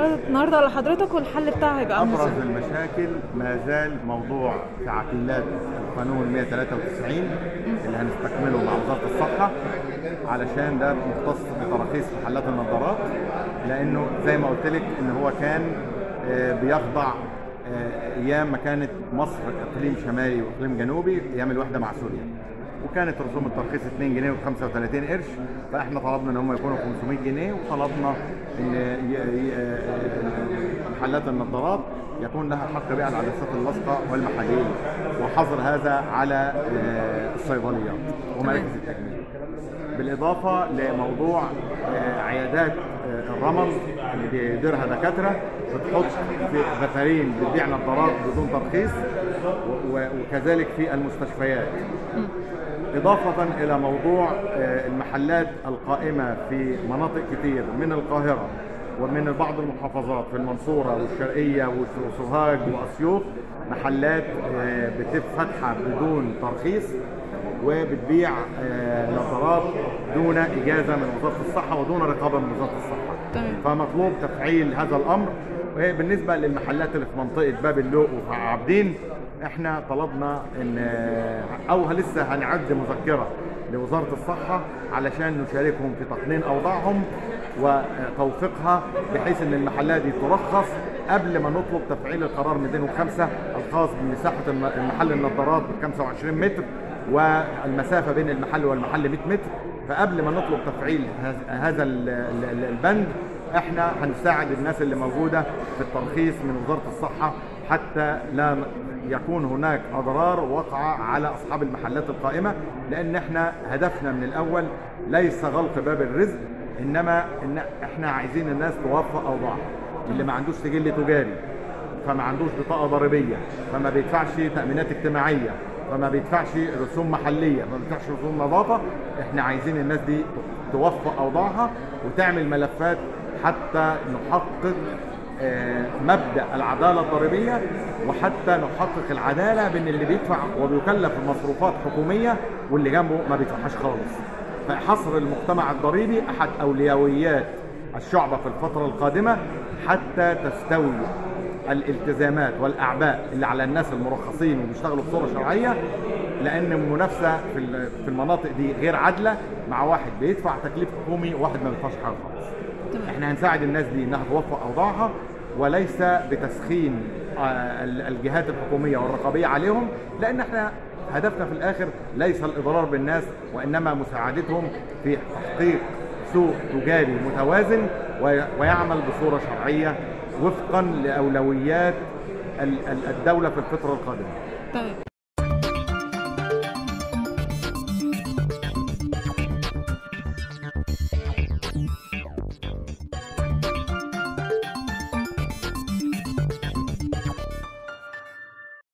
اتعرضت النهارده على حضرتك والحل بتاعها هيبقى عامل ابرز ازاي؟ المشاكل ما زال موضوع تعديلات القانون 193 اللي هنستكمله مع وزاره الصحه، علشان ده مختص بتراخيص محلات النظارات، لانه زي ما قلت لك ان هو كان بيخضع ايام ما كانت مصر اقليم شمالي واقليم جنوبي ايام الوحده مع سوريا، وكانت رسوم الترخيص 2 جنيه و35 قرش، فاحنا طلبنا ان هم يكونوا 500 جنيه، وطلبنا ان محلات النظارات يكون لها حق بيع العدسات اللاصقه والمحاليل، وحظر هذا على الصيدليات ومراكز التجميل. بالاضافه لموضوع عيادات الرمل اللي بيديرها دكاتره بتحط في غفارين بتبيع نظارات بدون ترخيص، وكذلك في المستشفيات. إضافة إلى موضوع المحلات القائمة في مناطق كتير من القاهرة ومن بعض المحافظات في المنصورة والشرقية وسوهاج وأسيوط، محلات بتفتح بدون ترخيص وبتبيع نظارات دون إجازة من وزارة الصحة ودون رقابة من وزارة الصحة. فمطلوب تفعيل هذا الأمر. بالنسبة للمحلات اللي في منطقة باب اللوق وعابدين، احنا طلبنا ان لسه هنعد مذكرة لوزارة الصحة علشان نشاركهم في تقنين اوضاعهم وتوثيقها، بحيث ان المحلات دي ترخص قبل ما نطلب تفعيل القرار 205 الخاص بمساحة المحل النظارات ب 25 متر والمسافة بين المحل والمحل 100 متر. فقبل ما نطلب تفعيل هذا البند احنا هنساعد الناس اللي موجودة في الترخيص من وزارة الصحة حتى لا يكون هناك أضرار وقع على أصحاب المحلات القائمة، لأن احنا هدفنا من الأول ليس غلق باب الرزق، إنما إن احنا عايزين الناس توفق أوضاعها. اللي ما عندوش سجل تجاري، فما عندوش بطاقة ضريبية، فما بيدفعش تأمينات اجتماعية، فما بيدفعش رسوم محلية، ما بيدفعش رسوم نظافة، احنا عايزين الناس دي توفق أوضاعها وتعمل ملفات حتى نحقق مبدأ العدالة الضريبية، وحتى نحقق العدالة بين اللي بيدفع وبيكلف بمصروفات حكومية واللي جنبه ما بيدفعهاش خالص. فحصر المجتمع الضريبي أحد أولويات الشعبة في الفترة القادمة حتى تستوي الالتزامات والأعباء اللي على الناس المرخصين وبيشتغلوا بصورة شرعية، لأن المنافسة في المناطق دي غير عادلة، مع واحد بيدفع تكليف حكومي وواحد ما بيدفعش حاجة خالص. احنا هنساعد الناس دي انها توفق اوضاعها، وليس بتسخين الجهات الحكوميه والرقابيه عليهم، لان احنا هدفنا في الاخر ليس الاضرار بالناس، وانما مساعدتهم في تحقيق سوق تجاري متوازن ويعمل بصوره شرعيه وفقا لاولويات الدوله في الفتره القادمه. طيب.